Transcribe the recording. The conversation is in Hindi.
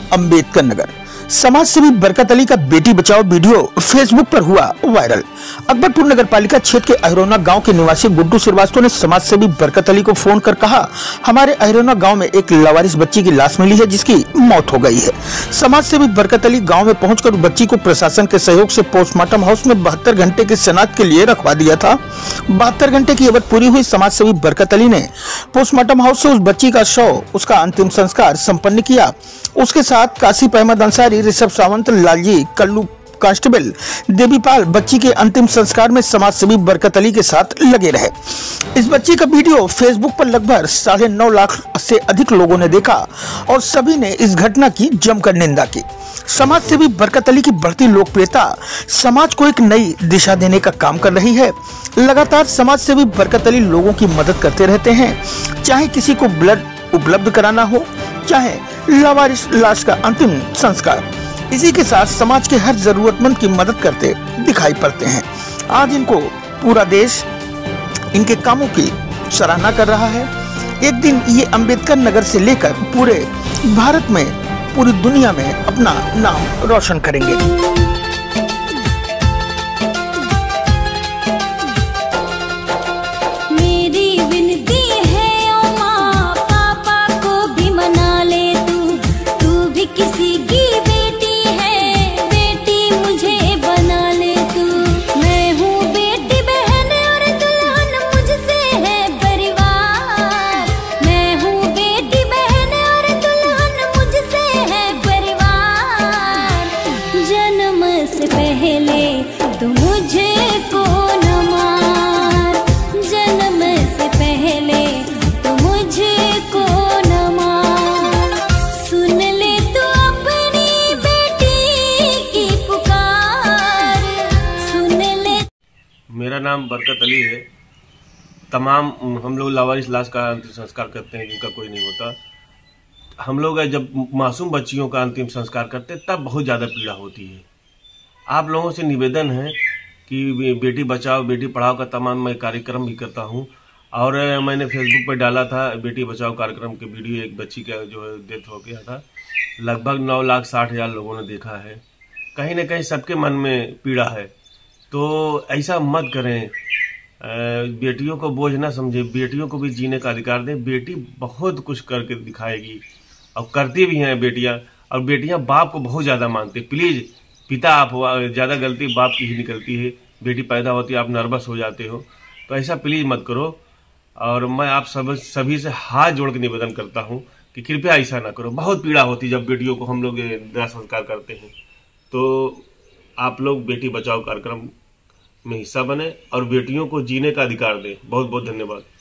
अंबेडकर नगर। समाज सेवी बरकत अली का बेटी बचाओ वीडियो फेसबुक पर हुआ वायरल। अकबरपुर नगर पालिका क्षेत्र के अहिरोना गांव के निवासी गुड्डू श्रीवास्तव ने समाज सेवी बरकत अली को फोन कर कहा, हमारे अहिरोना गांव में एक लावारिस बच्ची की लाश मिली है जिसकी मौत हो गई है। समाज सेवी बरकत अली गांव में पहुंचकर बच्ची को प्रशासन के सहयोग से पोस्टमार्टम हाउस में 72 घंटे की शनाख्त के लिए रखवा दिया था। 72 घंटे की अवधि पूरी हुई समाज सेवी बरकत अली ने पोस्टमार्टम हाउस से उस बच्ची का शव, उसका अंतिम संस्कार संपन्न किया। उसके साथ काशिफ अहमद अंसारी, ऋषभ सावंत, लालजी कल्लू कांस्टेबल, देवीपाल बच्ची के अंतिम संस्कार में समाज सेवी बरकत अली के साथ लगे रहे। इस बच्ची का वीडियो फेसबुक पर लगभग 9.5 लाख से अधिक लोगों ने देखा और सभी ने इस घटना की जमकर निंदा की। समाज सेवी बरकत अली की बढ़ती लोकप्रियता समाज को एक नई दिशा देने का काम कर रही है। लगातार समाज सेवी बरकत अली लोगों की मदद करते रहते हैं, चाहे किसी को ब्लड उपलब्ध कराना हो, चाहे लावारिस लाश का अंतिम संस्कार। इसी के साथ समाज के हर जरूरतमंद की मदद करते दिखाई पड़ते हैं। आज इनको पूरा देश इनके कामों की सराहना कर रहा है। एक दिन ये अंबेडकर नगर से लेकर पूरे भारत में, पूरी दुनिया में अपना नाम रोशन करेंगे। से पहले तो मुझको न मार, जन्म से पहले तो मुझको न मार, सुन ले तो अपनी बेटी की पुकार, सुन ले। मेरा नाम बरकत अली है। तमाम हम लोग लावारिस लाश का अंतिम संस्कार करते हैं जिनका कोई नहीं होता। हम लोग जब मासूम बच्चियों का अंतिम संस्कार करते हैं तब बहुत ज़्यादा पीड़ा होती है। आप लोगों से निवेदन है कि बेटी बचाओ बेटी पढ़ाओ का तमाम मैं कार्यक्रम भी करता हूं और मैंने फेसबुक पर डाला था बेटी बचाओ कार्यक्रम के वीडियो। एक बच्ची का जो है डेथ हो गया था, लगभग 9,60,000 लोगों ने देखा है। कहीं ना कहीं सबके मन में पीड़ा है, तो ऐसा मत करें। बेटियों को बोझ ना समझे, बेटियों को भी जीने का अधिकार दें। बेटी बहुत कुछ करके दिखाएगी और करती भी हैं बेटियां, और बेटियां बाप को बहुत ज़्यादा मानती। प्लीज़ पिता आप हो, ज़्यादा गलती बाप की ही निकलती है। बेटी पैदा होती है आप नर्वस हो जाते हो, तो ऐसा प्लीज़ मत करो। और मैं आप सभी से हाथ जोड़ के निवेदन करता हूं कि कृपया ऐसा ना करो। बहुत पीड़ा होती है जब बेटियों को हम लोग दाह संस्कार करते हैं। तो आप लोग बेटी बचाओ कार्यक्रम में हिस्सा बने और बेटियों को जीने का अधिकार दें। बहुत बहुत धन्यवाद।